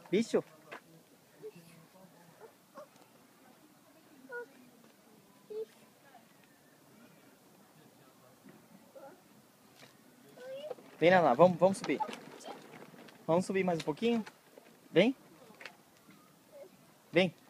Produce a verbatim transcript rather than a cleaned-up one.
Bicho? Vem, Naná, vamos, vamos subir. Vamos subir mais um pouquinho? Vem? Vem.